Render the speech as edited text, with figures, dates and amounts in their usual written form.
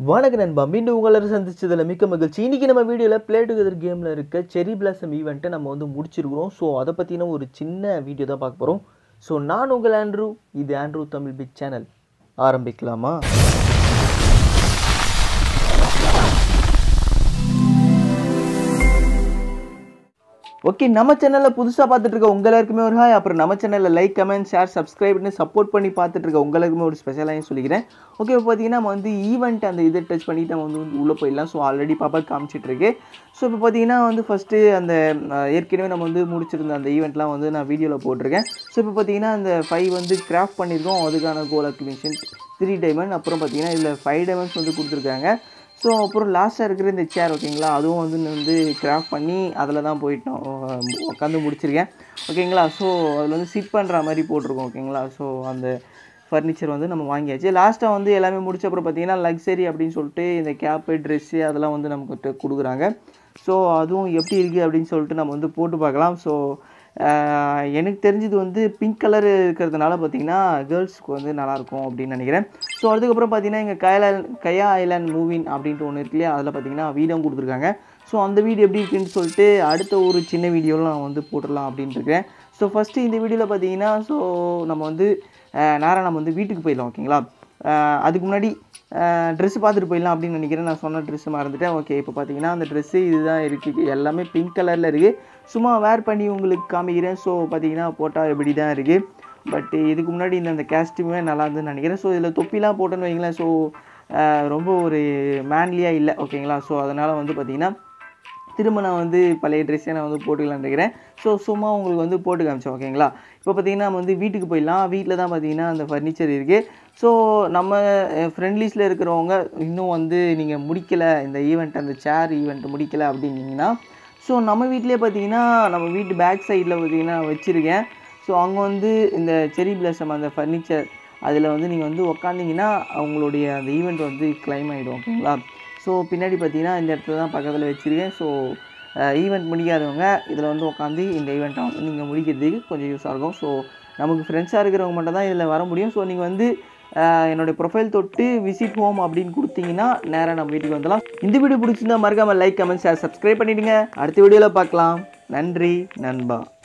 வணக்கம் நண்பா, மீண்டும் உங்களை சந்திச்சதில் மிக்க மகிழ்ச்சி. இன்றைக்கி நம்ம வீடியோவில் ப்ளே டுகெதர் கேமில் இருக்க செரி பிளாசம் ஈவெண்ட்டை நம்ம முடிச்சிருக்கிறோம். ஸோ அதை பற்றின ஒரு சின்ன வீடியோ தான் பார்க்க போகிறோம். ஸோ நான் உங்கள் ஆண்ட்ரூ, இது ஆண்ட்ரூ தமிழ் பிக் சேனல். ஆரம்பிக்கலாமா? ஓகே, நம்ம சேனலில் புதுசாக பார்த்துட்டு இருக்க உங்கள் எல்லாருக்குமே ஒரு ஹாய். அப்புறம் நம்ம சேனலில் லைக், கமெண்ட், ஷேர், சப்ஸ்கிரைப்னு சப்போர்ட் பண்ணி பார்த்துட்டு இருக்க உங்களுக்குமே ஒரு ஸ்பெஷலாக சொல்லிக்கிறேன். ஓகே, இப்போ பார்த்தீங்கன்னா நம்ம ஈவெண்ட் அந்த இதை டச் பண்ணிவிட்டு நம்ம உள்ளே போயிடலாம். ஸோ ஆல்ரெடி பாப்பா காமிச்சிட்ருக்கு. ஸோ இப்போ பார்த்தீங்கன்னா ஃபஸ்ட்டு அந்த ஏற்கனவே நம்ம முடிச்சிருந்த அந்த ஈவெண்ட்லாம் நான் வீடியோவில் போட்டிருக்கேன். ஸோ இப்போ பார்த்தீங்கன்னா அந்த 5 கிராஃப்ட் பண்ணியிருக்கோம். அதுக்கான கோல் அக்விஷன் 3 டைமண்ட். அப்புறம் பார்த்தீங்கன்னா இதில் 5 டைமண்ட்ஸ் கொடுத்துருக்காங்க. ஸோ அப்புறம் லாஸ்ட்டாக இருக்கிற இந்த சேர் ஓகேங்களா, அதுவும் கிராஃப்ட் பண்ணி அதில் தான் போயிட்டோம் உட்காந்து முடிச்சிருக்கேன் ஓகேங்களா. ஸோ அதில் சிட் பண்ணுற மாதிரி போட்டிருக்கோம் ஓகேங்களா. ஸோ அந்த ஃபர்னிச்சர் நம்ம வாங்கியாச்சு. லாஸ்ட்டாக எல்லாமே முடிச்ச அப்புறம் பார்த்தீங்கன்னா லக்ஸரி அப்படின்னு சொல்லிட்டு இந்த கேப்பு, ட்ரெஸ்ஸு அதெல்லாம் நமக்கு கொடுக்குறாங்க. ஸோ அதுவும் எப்படி இருக்குது அப்படின்னு சொல்லிட்டு நம்ம போட்டு பார்க்கலாம். ஸோ எனக்கு தெரிஞ்சது பிங்க் கலர் இருக்கிறதுனால பார்த்தீங்கன்னா கேர்ள்ஸ்க்கு நல்லாயிருக்கும் அப்படின்னு நினைக்கிறேன். ஸோ அதுக்கப்புறம் பார்த்தீங்கன்னா எங்கள் கயா ஐலாண்ட் மூவின் அப்படின்ட்டு ஒன்று இருக்கு இல்லையா, அதில் பார்த்தீங்கன்னா வீடியோ கொடுத்துருக்காங்க. ஸோ அந்த வீடியோ எப்படி இருக்குன்னு சொல்லிட்டு அடுத்த ஒரு சின்ன வீடியோவில் நான் போட்டுடலாம் அப்படின்ட்டு இருக்கேன். ஸோ ஃபஸ்ட்டு இந்த வீடியோவில் பார்த்தீங்கன்னா ஸோ நம்ம நேராக நம்ம வீட்டுக்கு போயிடலாம் ஓகேங்களா. அதுக்கு முன்னாடி ட்ரெஸ்ஸு பார்த்துட்டு போயிடலாம் அப்படின்னு நினைக்கிறேன். நான் சொன்ன ட்ரெஸ்ஸு மறந்துட்டேன். ஓகே, இப்போ பார்த்தீங்கன்னா அந்த ட்ரெஸ்ஸு இதுதான் இருக்குது. எல்லாமே பிங்க் கலரில் இருக்குது. சும்மா வேர் பண்ணி உங்களுக்கு காமிக்கிறேன். ஸோ பார்த்தீங்கன்னா போட்டால் எப்படி தான் இருக்குது. பட் இதுக்கு முன்னாடி இந்த கேஸ்டியூமே நல்லா இருந்துன்னு நினைக்கிறேன். ஸோ இதில் தொப்பிலாம் போட்டோன்னு வைங்களேன். ஸோ ரொம்ப ஒரு மேன்லியாக இல்லை ஓகேங்களா. ஸோ அதனால் பார்த்தீங்கன்னா திரும்ப நான் பழைய ட்ரெஸ்ஸை நான் போட்டுக்கலான்னு இருக்கிறேன். ஸோ சும்மா உங்களுக்கு போட்டு காமிச்சேன் ஓகேங்களா. இப்போ பார்த்தீங்கன்னா நம்ம வீட்டுக்கு போயிடலாம். வீட்டில் தான் பார்த்தீங்கன்னா அந்த ஃபர்னிச்சர் இருக்குது. ஸோ நம்ம ஃப்ரெண்ட்லிஸ்ட்டில் இருக்கிறவங்க இன்னும் நீங்கள் முடிக்கலை இந்த ஈவெண்ட், அந்த சேர் ஈவெண்ட் முடிக்கலை அப்படின்னீங்கன்னா ஸோ நம்ம வீட்டிலே பார்த்தீங்கன்னா நம்ம வீட்டு பேக் சைடில் பார்த்தீங்கன்னா வச்சுருக்கேன். ஸோ அங்கே இந்த செரி பிளாசம் அந்த ஃபர்னிச்சர் அதில் நீங்கள் உக்காந்திங்கன்னா அவங்களுடைய அந்த ஈவெண்ட் கிளைம் ஆகிடும் ஓகேங்களா. ஸோ பின்னாடி பார்த்தீங்கன்னா இந்த இடத்துல தான் பக்கத்தில் வச்சுருக்கேன். ஸோ ஈவெண்ட் முடிக்காதவங்க இதில் உட்காந்து இந்த ஈவெண்ட்டை நீங்கள் முடிக்கிறதுக்கு கொஞ்சம் யூஸாக இருக்கும். ஸோ நமக்கு ஃப்ரெண்ட்ஸாக இருக்கிறவங்க மட்டும் தான் இதில் வர முடியும். ஸோ நீங்கள் என்னுடைய ப்ரொஃபைல் தொட்டு விசிட் ஹோம் அப்படின்னு கொடுத்தீங்கன்னா நேராக நம்ம வீட்டுக்கு வந்துடலாம். இந்த வீடியோ பிடிச்சிருந்தா மறக்காமல் லைக், கமெண்ட், ஷேர், சப்ஸ்கிரைப் பண்ணிவிடுங்க. அடுத்த வீடியோவில் பார்க்கலாம். நன்றி நண்பா.